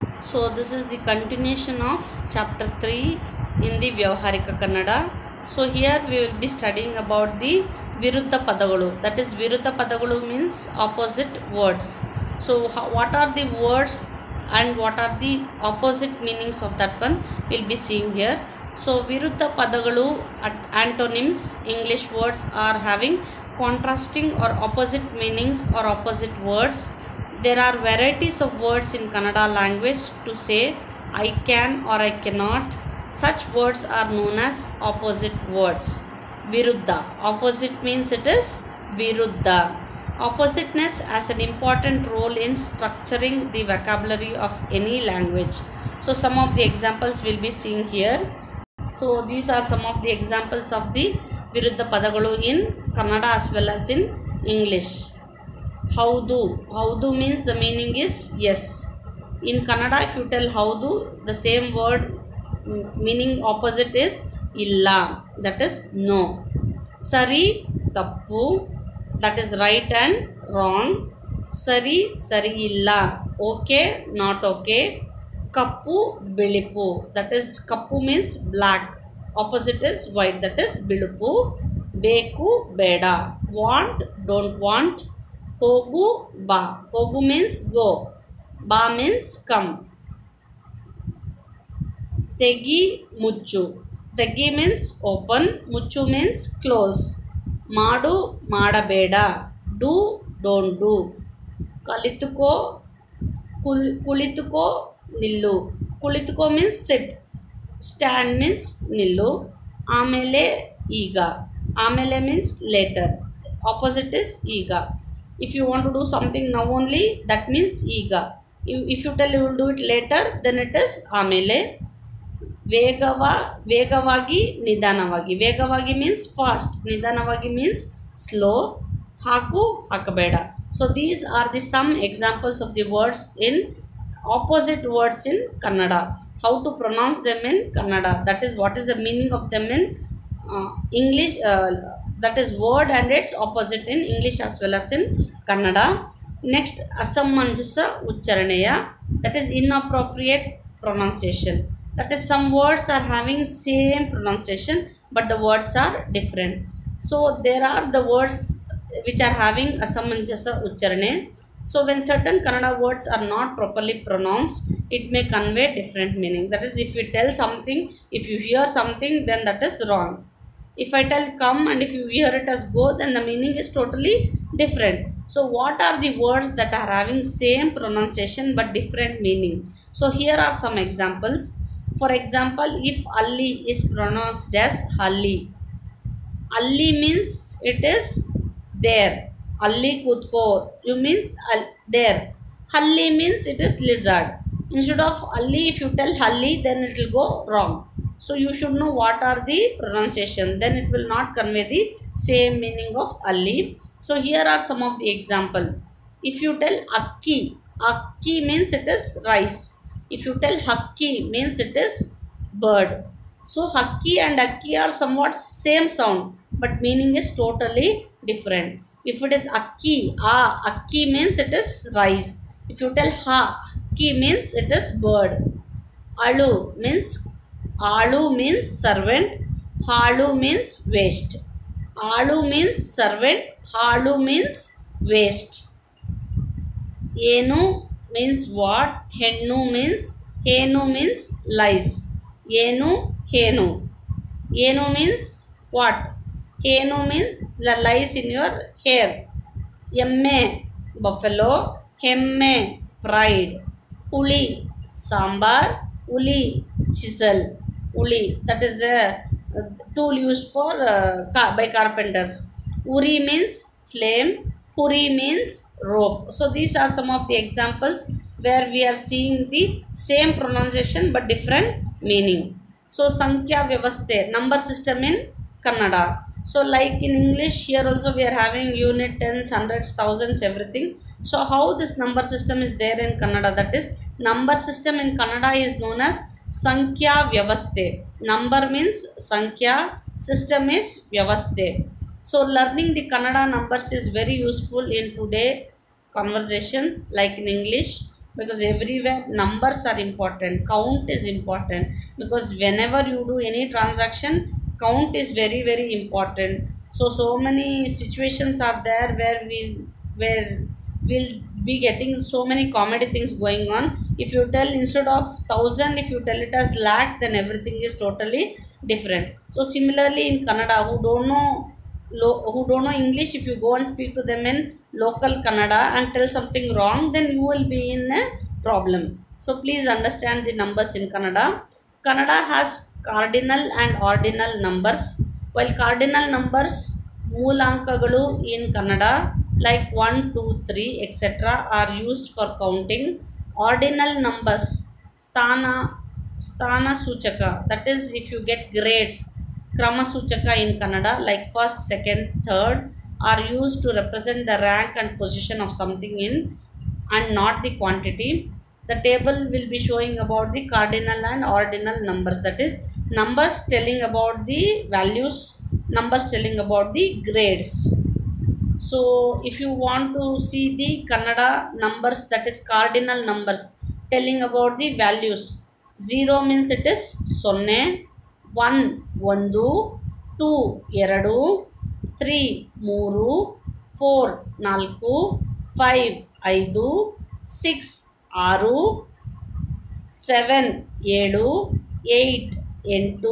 So this is the continuation of chapter 3 in the Vyavaharika Kannada. So here we will be studying about the Viruddha Padagalu. That is, Viruddha Padagalu means opposite words. So what are the words and what are the opposite meanings of that one we'll be seeing here. So Viruddha Padagalu antonyms, English words are having contrasting or opposite meanings or opposite words. There are varieties of words in Kannada language to say I can or I cannot. Such words are known as opposite words. Viruddha. Opposite means it is Viruddha. Oppositeness has an important role in structuring the vocabulary of any language. So some of the examples we'll be seeing here. So these are some of the examples of the Viruddha Padagalu in Kannada as well as in English. Haudu. Haudu means the meaning is yes. In Kannada, if you tell haudu, the same word meaning opposite is illa, that is no. Sari, tappu, that is right and wrong. Sari, sari illa, okay, not okay. Kappu, bilipu, that is kappu means black. Opposite is white, that is bilupu. Beku, beda, want, don't want. Hogu, ba. Hogu means go. Ba means come. Tegi, muchu. Tegi means open. Muchu means close. Madu, madabeda. Do, don't do. Kalituko, kulituko, nillu. Kulituko means sit. Stand means nillu. Amele, iga. Amele means later. Opposite is iga. If you want to do something now only, that means iga. If you tell you will do it later, then it is amele. Vegavagi, nidanavagi. Vegavagi means fast. Nidanavagi means slow. Haku, hakabeda. So these are the some examples of the words in opposite words in Kannada. How to pronounce them in Kannada. That is what is the meaning of them in English. That is word and its opposite in English as well as in Kannada. Next, asamanjasa ucharaneya, that is inappropriate pronunciation. That is, some words are having same pronunciation but the words are different. So there are the words which are having asamanjasa ucharane. So when certain Kannada words are not properly pronounced, it may convey different meaning. That is, if you tell something, if you hear something, then that is wrong. If I tell come and if you hear it as go, then the meaning is totally different. So what are the words that are having same pronunciation but different meaning? So here are some examples. For example, if alli is pronounced as halli. Alli means it is there. Alli kutko, you means there. Halli means it is lizard. Instead of alli, if you tell halli, then it will go wrong. So you should know what are the pronunciation. Then it will not convey the same meaning of alli. So here are some of the example. If you tell akki, akki means it is rice. If you tell hakki, means it is bird. So hakki and akki are somewhat same sound, but meaning is totally different. If it is akki, akki means it is rice. If you tell hakki means it is bird. Alu means servant. Halu means waste. Alu means servant. Halu means waste. Yenu means what? Hennu means lies. Yenu, henu. Yenu means what? Henu means the lies in your hair. Emme, buffalo. Hemme, pride. Uli, sambar. Uli, chisel. Uli, that is a tool used for by carpenters. Uri means flame. Puri means rope. So these are some of the examples where we are seeing the same pronunciation but different meaning. So Sankhya Vyavaste, number system in Kannada. So like in English, here also we are having unit, tens, hundreds, thousands, everything. So how this number system is there in Kannada? That is, number system in Kannada is known as Sankhya Vyavaste. Number means Sankhya, system is Vyavaste. So learning the Kannada numbers is very useful in today conversation like in English. because everywhere numbers are important, count is important, because whenever you do any transaction, count is very very important. So many situations are there where we'll be getting so many comedy things going on. If you tell instead of 1000, if you tell it as lakh, then everything is totally different. So similarly in Kannada, who don't know English, if you go and speak to them in local Kannada and tell something wrong, then you will be in a problem. So please understand the numbers in Kannada. Kannada has cardinal and ordinal numbers. While cardinal numbers, Moolankaгаlu in Kannada like 1, 2, 3, etc. are used for counting. Ordinal numbers, Sthana Suchaka, that is if you get grades, Krama Suchaka in Kannada like first, second, third are used to represent the rank and position of something in and not the quantity. The table will be showing about the cardinal and ordinal numbers, that is numbers telling about the values, numbers telling about the grades. So if you want to see the Kannada numbers, that is cardinal numbers telling about the values, 0 means it is sonne, 1 1, 2 2, 3 3, 4 4, 5 5, 6 6, 7 7, 8 8,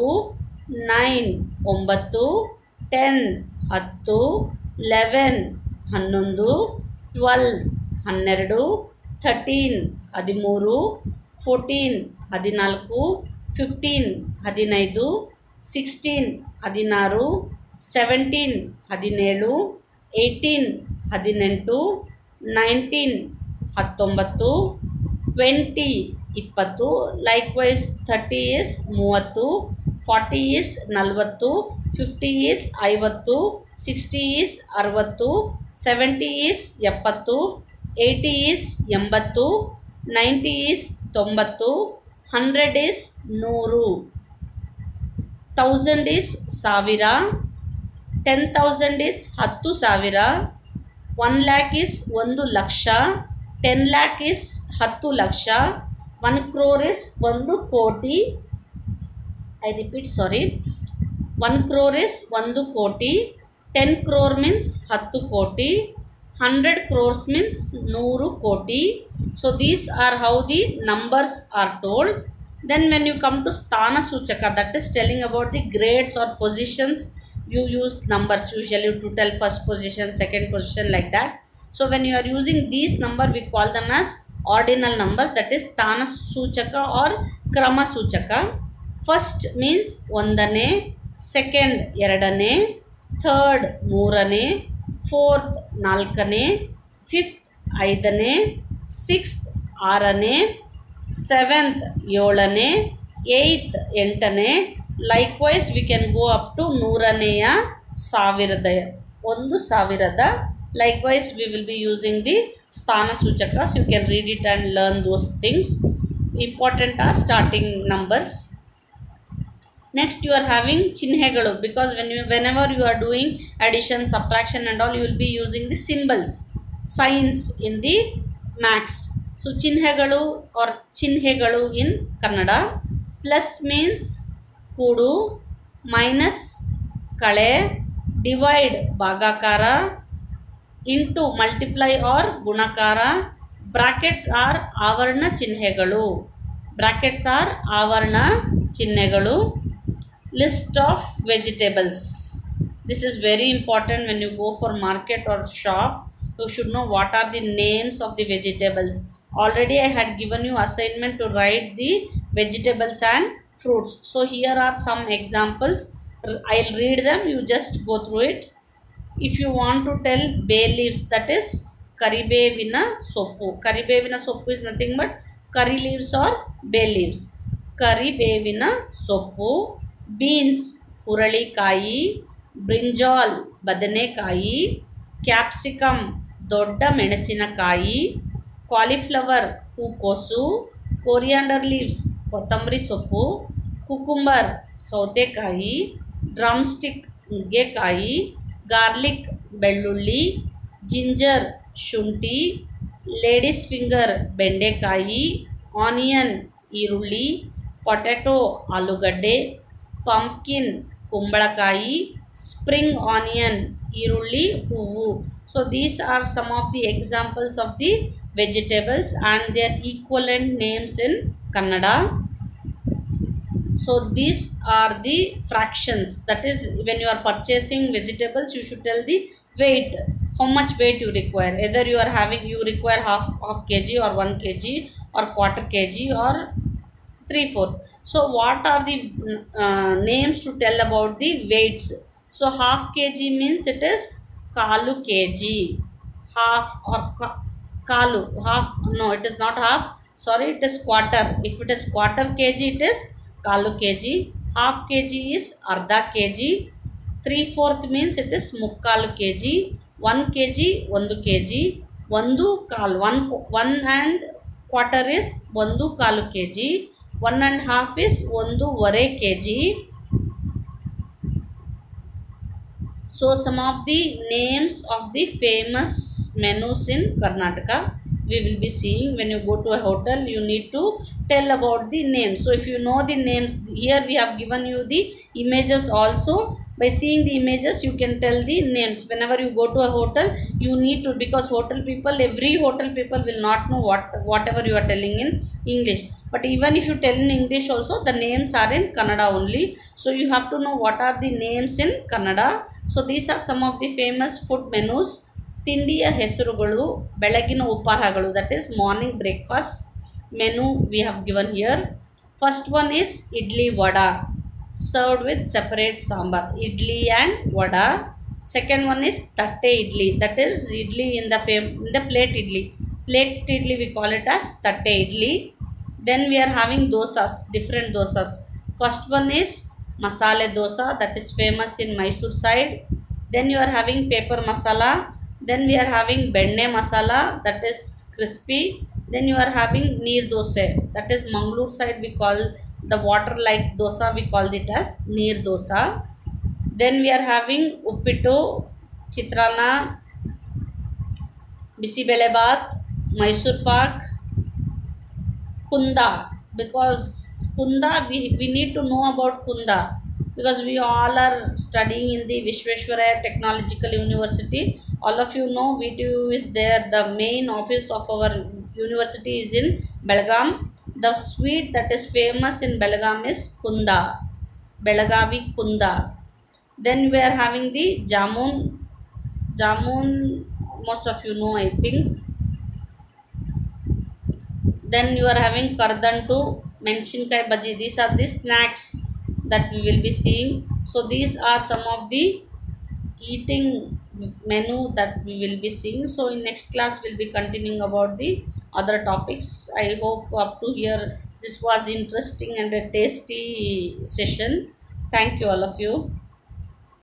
9 9, 10 10, 11 11, 12 12, 13 13, 14 14, 15 15, 16 16, 17 17, 18 18, 19 19, 20 20, likewise 30 is 30, 40 is 40, 50 is 50, 60 is 60, 70 is 70, 80 is 80, 90 is 90, 100 is 100, 1000 is Savira, 10,000 is 10,000, 1 lakh is 1 laksha, 10 lakh is 10 laksha, 1 crore is 1 koti. I repeat, sorry. 1 crore is 1 koti, 10 crore means 10 koti, 100 crores means 100 koti. So these are how the numbers are told. Then when you come to Sthana Suchaka, that is telling about the grades or positions, you use numbers usually to tell first position, second position, like that. So when you are using these numbers, we call them as ordinal numbers, that is Sthana Suchaka or Krama Suchaka. First means ondane, second ಎರಡನೇ, third ಮೂರನೇ, fourth ನಾಲ್ಕನೇ, fifth ಐದನೇ, sixth ಆರನೇ, seventh ಏಳನೇ, eighth ಎಂಟನೇ. Likewise we can go up to ನೂರನೆಯ, ಸಾವಿರದ, 1000. Likewise we will be using the Sthana Suchakas. You can read it and learn those things. Important are starting numbers. Next you are having chinhegalu, because whenever you are doing addition, subtraction and all, you will be using the symbols, signs in the maths. So chinhegalu or chinhegalu in Kannada. Plus means kudu, minus kale, divide bhagakara, into multiply or gunakara. Brackets are avarna chinhegalu. Brackets are avarna chinhegalu. List of vegetables. This is very important. When you go for market or shop, you should know what are the names of the vegetables. Already I had given you assignment to write the vegetables and fruits. So here are some examples. I'll read them, you just go through it. If you want to tell bay leaves, that is karibevina soppu. Karibevina soppu is nothing but curry leaves or bay leaves. Karibevina soppu. Beans ಹುರಳಿಕಾಯಿ, brinjal ಬದನೆಕಾಯಿ, capsicum ದೊಡ್ಡ ಮೆಣಸಿನಕಾಯಿ, cauliflower ಹೂಕೋಸು, coriander leaves ಕೊತ್ತಂಬರಿ ಸೊಪ್ಪು, cucumber ಸೌತೆಕಾಯಿ, drumstick ನುಗ್ಗೆಕಾಯಿ, garlic ಬೆಳ್ಳುಳ್ಳಿ, ಜಿಂಜರ್ ಶುಂಠಿ, ಲೇಡೀಸ್ ಫಿಂಗರ್ ಬೆಂಡೆಕಾಯಿ, ಆನಿಯನ್ ಈರುಳ್ಳಿ, ಪೊಟ್ಯಾಟೊ ಆಲೂಗಡ್ಡೆ, ಪಂಪ್ಕಿನ್ ಕುಂಬಳಕಾಯಿ, spring onion ಈರುಳ್ಳಿ ಹೂವು. So these are some of the examples of the vegetables and their equivalent names in Kannada. So these are the fractions, that is when you are purchasing vegetables you should tell the weight, how much weight you require, either you require half kg or 1 kg or quarter kg or 3/4. So what are the names to tell about the weights? So half kg means it is kalu kg, half or kalu, half, no it is not half, sorry it is quarter. If it is quarter kg it is kalu kg, half kg is ardha kg, 3/4 means it is mukkalu kg, 1 kg 1 kg, 1 kalu, 1 and quarter is 1 kalu kg, 1 and half is 1 kg. So some of the names of the famous menus in Karnataka we will be seeing. When you go to a hotel you need to tell about the names. So if you know the names, here we have given you the images also. By seeing the images you can tell the names. Whenever you go to a hotel you need to, because every hotel people will not know whatever you are telling in English, but even if you tell in English also the names are in Kannada only. So you have to know what are the names in Kannada. So these are some of the famous food menus. ತಿಂಡಿಯ ಹೆಸರುಗಳು, ಬೆಳಗಿನ ಉಪಹಾರಗಳು, that is morning breakfast menu we have given here. First one is idli vada, served with separate sambar, idli and vada. Second one is tatte idli, that is idli in the plate idli we call it as tatte idli. Then we are having dosas, different dosas. First one is masale dosa, that is famous in Mysore side. Then you are having paper masala. Then we are having benne masala, that is crispy. Then you are having neer dosa, that is Mangalore side we call the water like dosa, we call it as neer dosa. Then we are having uppittu, chitrana, bisibele bath, Mysore pak, kunda. Because kunda we need to know about kunda, because we all are studying in the Vishveshwaraya Technological University. All of you know VTU is there, the main office of our university is in Belgaum. The sweet that is famous in Belgaum is kunda, Belagavi kunda. Then we are having the jamun, most of you know I think. Then you are having kardantu, menchinkai bhaji. These are the snacks that we will be seeing. So these are some of the eating menu that we will be seeing. So in next class we'll be continuing about the other topics. I hope up to here this was interesting and a tasty session. Thank you all of you.